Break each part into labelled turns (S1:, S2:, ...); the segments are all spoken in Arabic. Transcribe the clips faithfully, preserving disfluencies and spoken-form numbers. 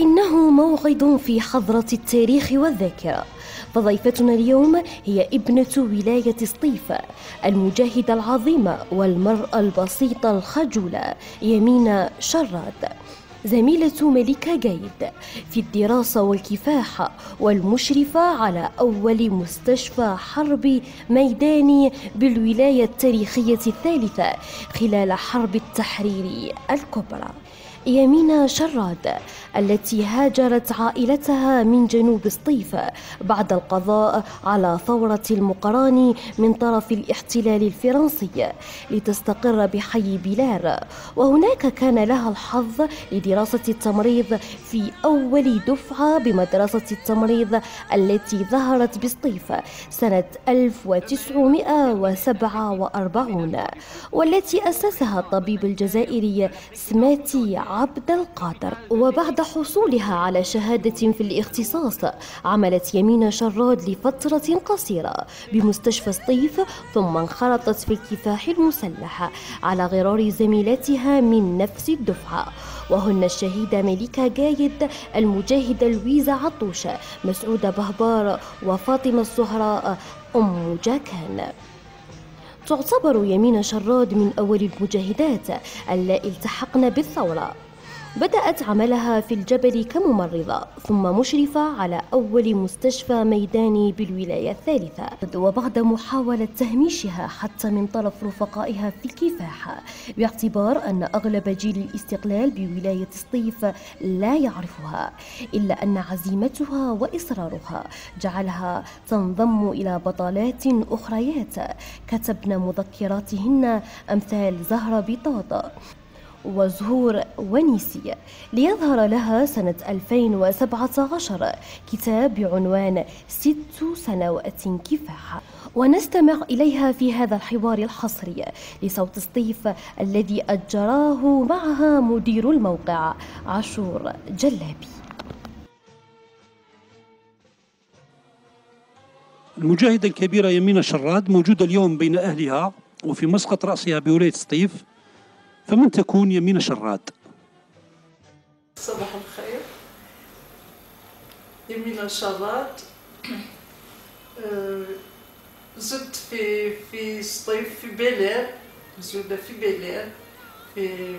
S1: إنه موعد في حضرة التاريخ والذاكرة، فضيفتنا اليوم هي ابنة ولاية سطيف، المجاهدة العظيمة والمرأة البسيطة الخجولة يمينة شراد، زميلة ملكة جايد في الدراسة والكفاح، والمشرفة على أول مستشفى حرب ميداني بالولاية التاريخية الثالثة خلال حرب التحرير الكبرى. يمينة شراد التي هاجرت عائلتها من جنوب سطيف بعد القضاء على ثورة المقران من طرف الاحتلال الفرنسي لتستقر بحي بلار، وهناك كان لها الحظ لدراسة التمريض في أول دفعة بمدرسة التمريض التي ظهرت بسطيف سنة ألف وتسعمائة وسبعة وأربعين، والتي أسسها الطبيب الجزائري سماتي عبد القادر. وبعد حصولها على شهادة في الاختصاص عملت يمينة شراد لفترة قصيرة بمستشفى سطيف، ثم انخرطت في الكفاح المسلح على غرار زميلتها من نفس الدفعة، وهن الشهيدة ملكة جايد، المجاهدة لويزا عطوشة، مسعودة بهبار، وفاطمة الزهراء أم جاكان. تعتبر يمينة شراد من أول المجاهدات اللائي التحقن بالثورة. بدأت عملها في الجبل كممرضة، ثم مشرفة على أول مستشفى ميداني بالولاية الثالثة، وبعد محاولة تهميشها حتى من طرف رفقائها في الكفاح، باعتبار أن أغلب جيل الاستقلال بولاية سطيف لا يعرفها، إلا أن عزيمتها وإصرارها جعلها تنضم إلى بطلات أخريات كتبن مذكراتهن أمثال زهرة بطاطا وزهور ونيسي، ليظهر لها سنة ألفين وسبعة عشر كتاب بعنوان ست سنوات كفاح، ونستمع إليها في هذا الحوار الحصري لصوت سطيف الذي أجراه معها مدير الموقع عاشور جلابي.
S2: المجاهدة الكبيرة يمينة شراد موجودة اليوم بين أهلها وفي مسقط رأسها بولاية سطيف، فمن تكون يمينة شراد؟
S3: صباح الخير. يمينة شراد زدت في في سطيف في بلار، مزودة في بلار، في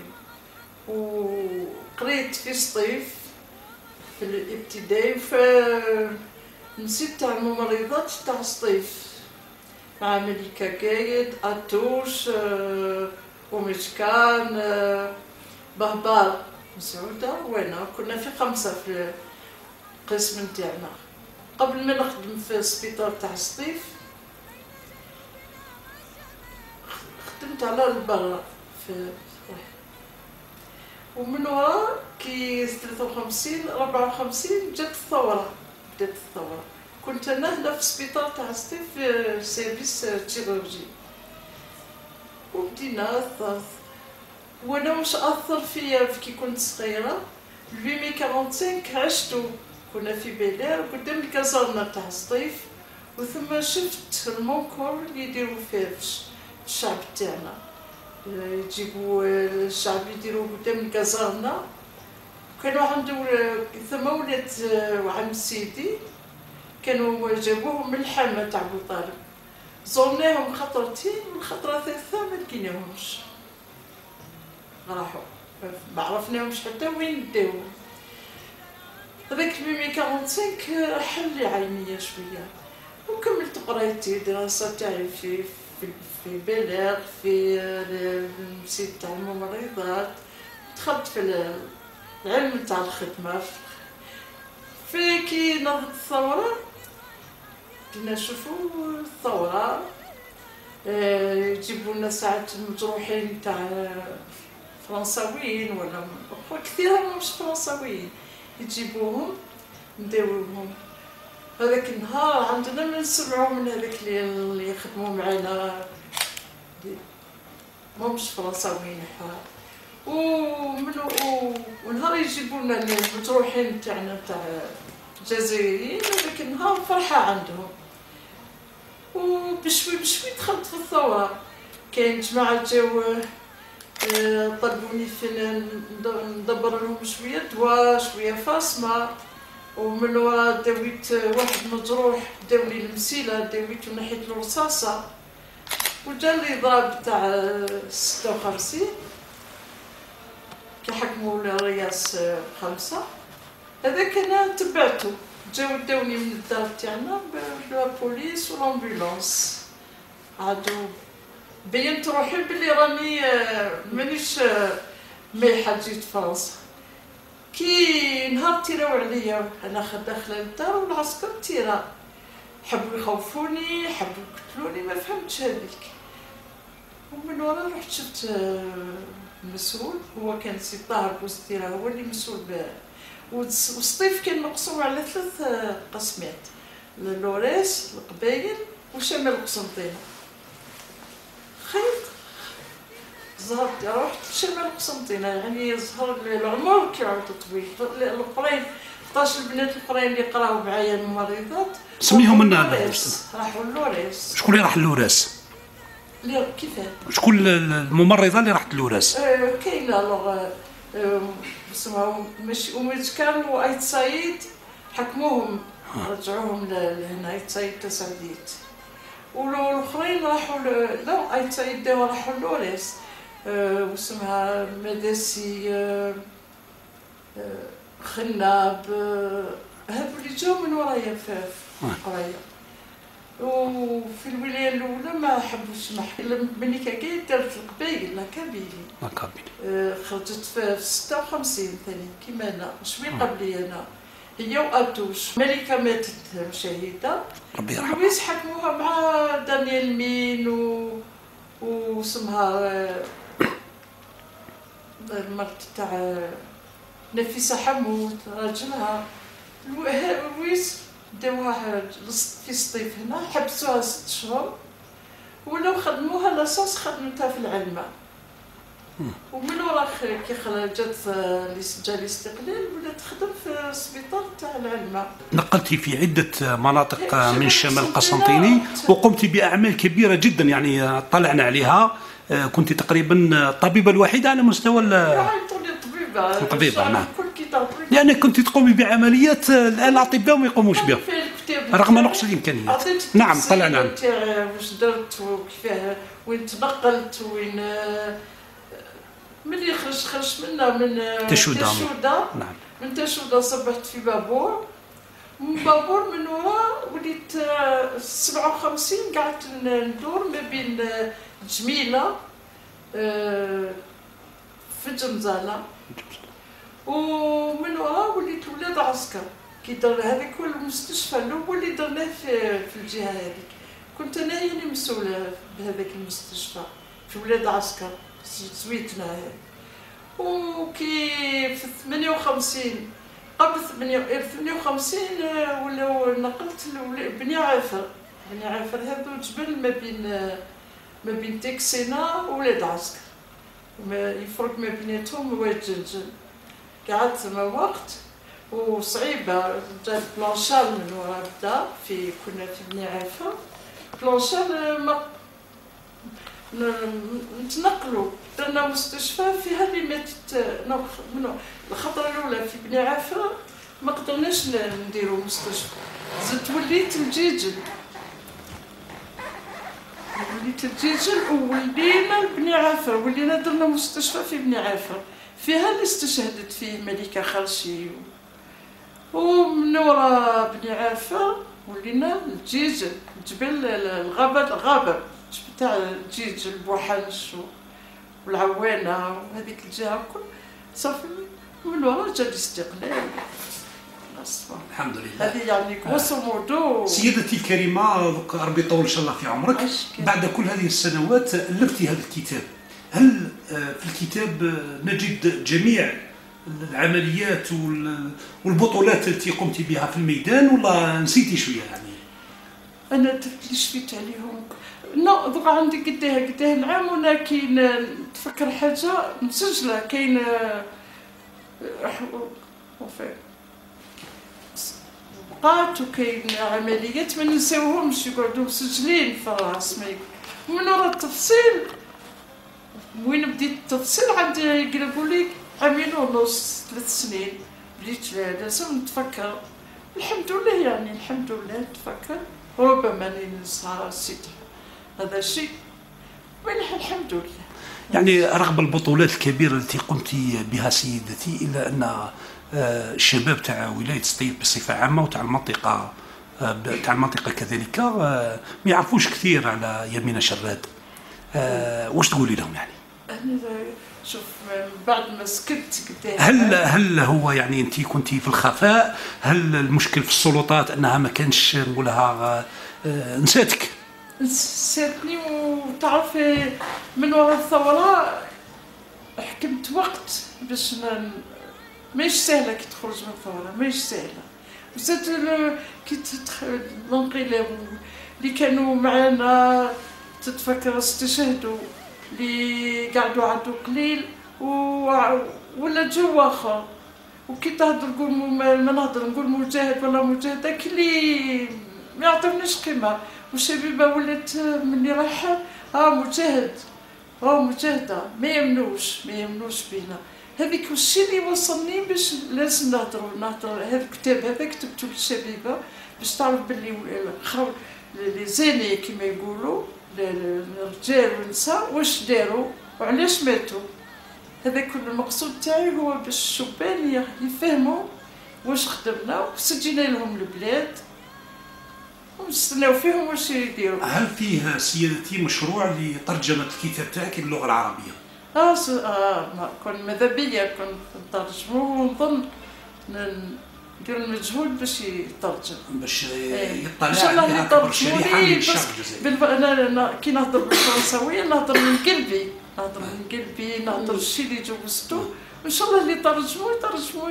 S3: وقريت في سطيف في الابتدائي، فنسيت تاع الممرضات تاع سطيف مع ملكة جايد، عطوش، ومشكان، بهبار، مسعودة، وانا كنا في خمسة في القسم نتاعنا. قبل ما نخدم في السبيطار تاع سطيف خدمت على البرا في، ومن وراء كي ثلاثة وخمسين أربعة وخمسين جات الثورة، بدات الثورة، كنت انا هنا في السبيطار تاع سطيف في سيرفيس تشيرورجي، وبدينا الثاث، وانا واش اثر فيا كي كنت صغيره ثمانمائة وخمسة وأربعين عشتو، كنا في بلار قدام الكازارنا تاع سطيف، وثم شفت المونكور اللي يديروا فيه في الشعب تاعنا، يجيبوا الشعب يديروا قدام الكازارنا، كانوا عنده ثم ولات عم سيدي كانوا جابوهم من الحامه تاع ابو طالب، زرناهم خطرتين، والخطره الثالثه ما لقيناهمش، راحوا ما عرفناهمش حتى وين داو. هذاك ثمانمائة وخمسة وأربعين حل لي عينيا شويه، وكملت قرايتي دراسه تاعي في في في بلاغ، في المسيد تاع الممرضات، دخلت في العلم تاع الخدمه. في كي نهضت الثوره بدينا نشوفوا الثوره، يجيبوا لنا ساعات المجروحين تاع فرنساويين ولا كثير مش فرنساويين، يجيبوهم نداويوهم. هذاك النهار عندنا ما نسمعوا من هذاك اللي يخدموا معنا مش فرنساويين حار، ومن ونهار يجيبوا لنا المجروحين تاعنا تاع الجزائريين، هذاك النهار فرحه عندهم. وبشوي بشوي دخلت في الثوره، كاين جماعه جاو طلبوني فين ندبر لهم شويه دواء شويه فاصمه، ومن ورا داويت واحد مجروح داولي المسيله داويت ونحيت له رصاصه، وجا لي ضرب تاع ستة وخمسين كي حكموا الرياس خمسه. هذاك انا تبعته، جاو داوني من الدار تاعنا بالبوليس والامبولانس، عادو بينت روحي بلي راني مانيش مليحه جيت فرنسا. كي نهار تيراو عليا انا داخله للدار والعسكر تيرا، حبوا يخوفوني حبوا يقتلوني ما فهمتش هذيك. ومن ورا رحت شفت المسؤول، هو كان سي طاهر بوستيرا هو اللي مسؤول به، وسطيف كان مقسوم على ثلاث قسمات، لوريس القبايل وشمال القسنطينه. خيط زهرت رحت شمال القسنطينه، يعني زهر العمر كيعود طويل. الاخرين اثناش البنات الاخرين اللي قراو معايا الممرضات
S4: سميهم لنا.
S3: راحوا لوريس.
S4: شكون اللي راح لوريس؟
S3: اللي كيفاه؟
S4: شكون الممرضه اللي راحت لوريس؟
S3: أه كاينه لوغ اسمها ماشي أميد كامل وأيت سعيد، حكموهم رجعوهم لهنا أيت سعيد تسعديت، والاخرين راحوا لا أيت سعيد داو راحوا لوريس. أه واسمها مداسي أه أه خناب، أه هادو اللي جاو من ورايا في القرايه. وفي الولايه الاولى ما حبوش نحكي، ملي كاين دارت القبايل لا كابيلي
S4: لا كابيلي.
S3: أه خرجت في ستة وخمسين ثاني كيما انا شوي قبلي انا، هي واتوش. ملكه ماتت شهيده
S4: ربي يرحمها.
S3: لويس حكموها مع دانيال مين و واسمها المرت تاع نفيسه حمود راجلها. لويس داوها في الصيف هنا، حبسوها ست شهور ولو خدموها لاصاص خدمتها في العلمة. ومن ورا كي خرجت جا الاستقلال ولات تخدم في السبيطار تاع العلمة.
S4: نقلتي في عدة مناطق من الشمال القسنطيني وقمت بأعمال كبيرة جدا، يعني طلعنا عليها. كنت تقريبا الطبيبة الوحيدة على مستوى
S3: طبيبة
S4: طبيبة نعم، لأن كنت تقومي بعمليات الآن الأطباء ما يقوموش بها رغم نقص الإمكانيات. نعم طلعنا عنها.
S3: واش درت وكيفاه وين تنقلت وين ملي خرجت خرجت منا من
S4: تشودا.
S3: نعم من تشودا صبحت في بابور، من بابور من ورا وليت سبعة وخمسين قعدت ندور ما بين جميلة في جمزانة، ومن ورا وليت ولاد عسكر. كي دار هذاك هو المستشفى الاول اللي درناه في في الجهه هذيك، كنت انا هي اللي مسؤوله بهذاك المستشفى في ولاد عسكر سويتنا هذه. وكي في ثمانية وخمسين قبل ثمانية وخمسين ولاو نقلت لبني عافر. بني عافر هذو جبل ما بين ما بين تكسينا وولاد عسكر، يفرق ما بيناتهم واد جلجل. قعدت تما وقت وصعيبه، جات بلانشال من ورا الدار في كنا في بني عافر. بلانشال ما نتنقلوا درنا مستشفى فيها اللي ماتت منو الخطره الاولى في بني عافر ما قدرناش نديروا مستشفى، زدت وليت الجيجل وليت الجيجل وولينا لبني عافر، ولينا درنا مستشفى في بني عافر فيها اللي استشهدت فيه ملكه خرشي. ومن ورا بني عافر ولينا الجيجل جبل الغابه الغابه تاع الجيجل بوحنش والعوانه وهذيك الجهه كل صافي. من ورا جا الاستقلال.
S4: الحمد لله.
S3: هذه يعني كوسو مودو.
S4: سيدتي الكريمه ربي يطول ان شاء الله في عمرك، بعد كل هذه السنوات الفتي هذا الكتاب، هل في الكتاب نجد جميع العمليات والبطولات التي قمت بها في الميدان ولا نسيتي شويه يعني؟
S3: انا درت لي شفيت عليهم نو دوكا عندي قداه قداه العام، وانا كاين تفكر حاجه مسجله كاين بقات وكاين عمليات ما ننساوهمش يقعدوا مسجلين في الراس. ما من ورا التفصيل وين بديت التفصيل عند يقولوا لي عامين ونص ثلاث سنين بديت لازم نتفكر. الحمد لله يعني الحمد لله نتفكر، ربما ننسى نسيت هذا الشيء، ولكن الحمد لله.
S4: يعني رغم البطولات الكبيرة التي قمت بها سيدتي، إلا أن الشباب تاع ولاية سطيف بصفة عامة وتاع المنطقة تاع المنطقة كذلك ما يعرفوش كثير على يمينة شراد. واش تقولي لهم يعني؟
S3: أنا شوف بعد ما سكت قدام،
S4: هل هل هو يعني انت كنتي في الخفاء؟ هل المشكل في السلطات انها ما كانش نقولها نساتك؟
S3: نساتني. وتعرف من وراء الثورة حكمت وقت باش ن... ماهيش سهلة كي تخرج من الثورة، ماهيش سهلة. وزاد كي تدخل الانقلاب اللي كانوا معنا تتفكر استشهدوا اللي قعدوا عندو قليل و... ولا جو اخر. وكي تهضر نقول ما نهضر نقول مجاهد ولا مجاهده كي اللي ما يعطونيش قيمه. والشبيبه ولات مني رايحه ها مجاهد ها مجاهده، ما يمنوش ما يمنوش بينا. هذيك الشيء اللي وصلني باش لازم نهضروا نهضروا. هذا الكتاب هذا كتبته للشبيبه باش تعرف باللي لي زيني كيما يقولوا الرجال والنساء واش داروا وعلاش ماتوا. هذا كل المقصود تاعي هو باش الشبان يفهموا واش خدمنا وسجينا لهم البلاد ونستناو فيهم واش يديروا.
S4: هل فيه سيادتي مشروع لترجمة الكتاب تاعك للغة العربية؟
S3: اه اه كون ماذا بيا كون نترجمو ونظن ندير المجهود باش يترجم
S4: باش يطلع على اكبر شريحه من الشعب الجزائري.
S3: انا كي نهضر بالفرنساويه نهضر من قلبي، نهضر من قلبي، نهضر الشيء اللي جوزته. وان شاء الله اللي يترجموا يترجموا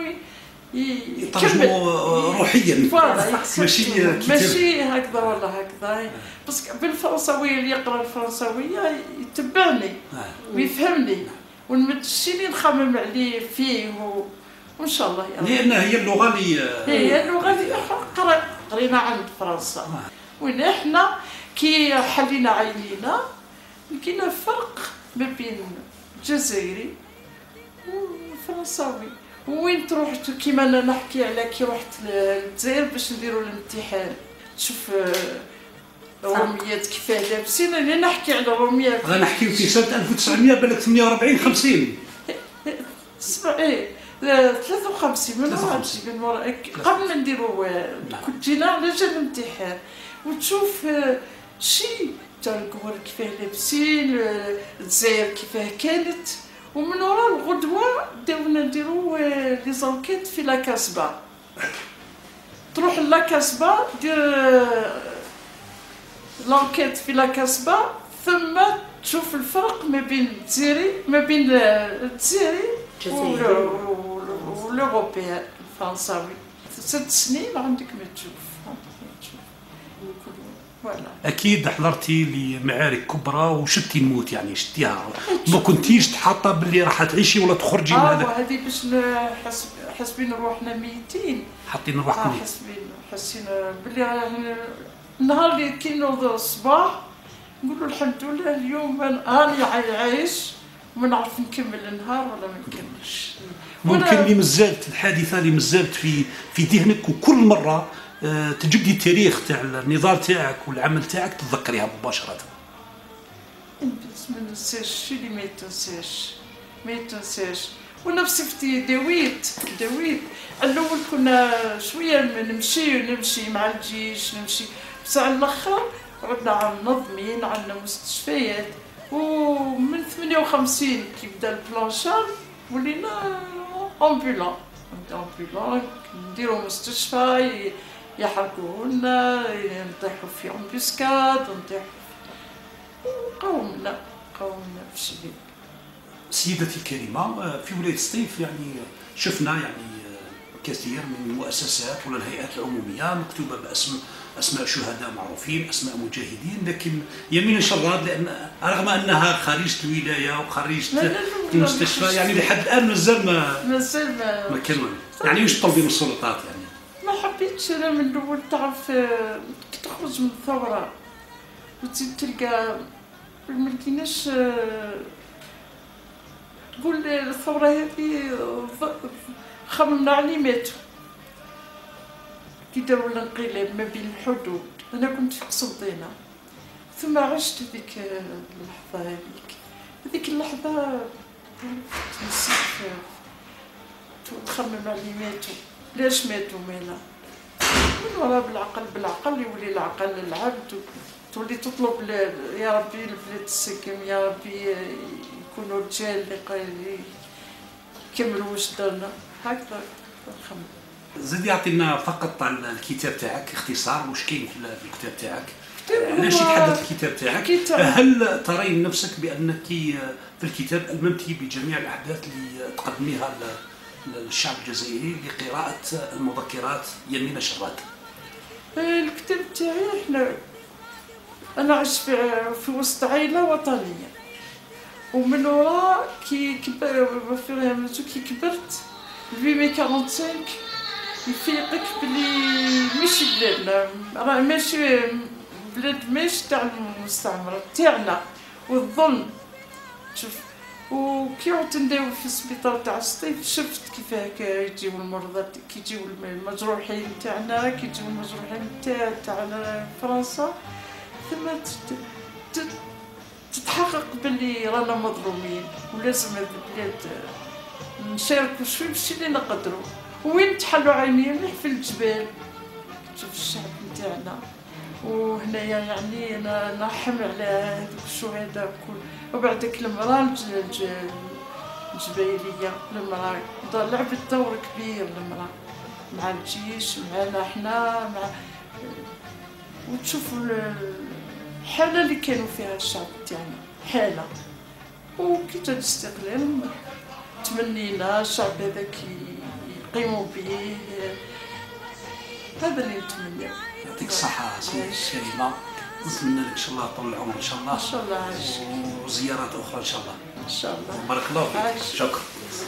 S4: يترجموا روحيا ماشي كتاب
S3: ماشي هكذا ولا هكذا. بس بالفرنساويه اللي يقرا الفرنساويه يتبعني ويفهمني ونمد الشيء اللي نخمم عليه فيه و... وان شاء الله يا رب.
S4: لان هي اللغه اللي
S3: هي اللغه اللي قرينا عند فرنسا. وين احنا كي حلينا عينينا لقينا فرق ما بين الجزائري والفرنساوي. وين تروح كيما انا نحكي على كي رحت للجزائر باش نديروا الامتحان تشوف الروميات كيفاه لابسين. انا نحكي على الروميات
S4: غنحكيو في سنه ألف وتسعمائة بالك ثمانية وأربعين خمسين
S3: سبع ايه ثلاثة وخمسين من من ورا قبل ما نديروا كنت جينا على جال الامتحان وتشوف شي تاع الكبار كيفاه لابسين الجزائر كيفاه كانت. ومن وراء الغدوه بداونا نديروا لي زونكيت في لا كاسبه. تروح لا كاسبه دير لونكيت في لا كاسبه ثم تشوف الفرق ما بين الجزائري ما بين الجزائري والاوروبيان الفرنساوي. ست سنين عندك ما تشوف.
S4: اكيد حضرتي لمعارك كبرى وشتي الموت يعني شتيها ما كنتيش تحاطه باللي راح تعيشي ولا تخرجي من هذا.
S3: اه هذه باش نحس حاسبين روحنا ميتين
S4: حاطين روحكم
S3: اه حاسبين حاسين باللي النهار اللي كي نوض الصباح نقولوا الحمد لله اليوم انا عايش وما نعرف نكمل النهار ولا ما نكملش.
S4: ممكن اللي مازالت الحادثه اللي مازالت في في ذهنك وكل مره تجبدي التاريخ تاع النضال تاعك والعمل تاعك تتذكريها مباشره.
S3: ما ننساش الشيء اللي ما يتنساش ما يتنساش. وانا بصفتي داويت داويت الاول كنا شويه نمشي ونمشي مع الجيش نمشي بس على الاخر عندنا منظمين عندنا مستشفيات. ومن ثمانية وخمسين كي بدا البلانشار ولينا امبولون امبولون نديرو مستشفى يحركونا نطيحوا في امبوسكاد نطيحوا قومنا قومنا بشي.
S4: سيدتي الكريمه في ولايه سطيف يعني شفنا يعني كثير من المؤسسات ولا الهيئات العموميه مكتوبه باسم اسماء شهداء معروفين اسماء مجاهدين. لكن يمينة شراد لان رغم انها خريجه الولايه وخريجه المستشفى يعني لحد الان مازال ما
S3: مازال ما
S4: ما كان يعني واش تطلبي من السلطات يعني؟
S3: ما حبيتش انا من الاول تعرف كي تخرج من الثوره وتزيد تلقى ما لقيناش تقول الثورة هذه خممنا علي ماتوا كي داروا الانقلاب ما بين الحدود. أنا كنت في قسنطينة ثم عشت هذيك اللحظة هذيك هذيك اللحظة نسيت تخمم علي ماتوا ليش ماتوا مالا من وراء بالعقل بالعقل يولي العقل للعبد تولي تطلب يا ربي البلاد تسقم يا ربي يكونوا رجال اللي يكملوا واش درنا هكذا نخمم.
S4: زيد يعطينا فقط عن الكتاب تاعك اختصار واش كاين في الكتاب تاعك علاش يتحدث الكتاب تاعك هل ترين نفسك بانك في الكتاب الممتي بجميع الاحداث اللي تقدميها للشعب الجزائري لقراءة المذكرات يمين شراد؟
S3: الكتاب تاعي احنا انا عشت في, في وسط عائله وطنيه ومن وراء كي كبر في كي كبرت ألف وتسعمية وخمسة وأربعين يفيقك بلي ماشي بلادنا راه ماشي بلاد ماشي تاع المستعمره تاعنا والظلم. شوف وكي عدت نداوي في السبيطار تاع سطيف شفت كيفاه يجيو المرضى كي يجيو المجروحين تاعنا كي يجيو المجروحين تاع تاع فرنسا ثم تتحقق باللي رانا مظلومين ولازم هاد البلاد نشاركوا شوي باش اللي نقدروا. وين تحلوا عيني مليح في الجبال تشوف الشعب نتاعنا وهنايا يعني انا نحمل على هذوك الشهداء كل وبعدك المراه الجبايليه المراه لعبت دور كبير المراه مع الجيش معنا حنا مع وتشوفوا الحاله اللي كانوا فيها الشعب تاعنا حاله وكي جا الاستقلال تمنينا الشعب هذاك يقيموا به هذا اللي نتمنى.
S4: يعطيك الصحة سيدي الكريمة نتمنى لك ان شاء الله طول العمر ان شاء الله
S3: ان شاء الله
S4: وزيارات اخرى ان شاء الله
S3: ان شاء الله
S4: بارك الله فيك. شكرا.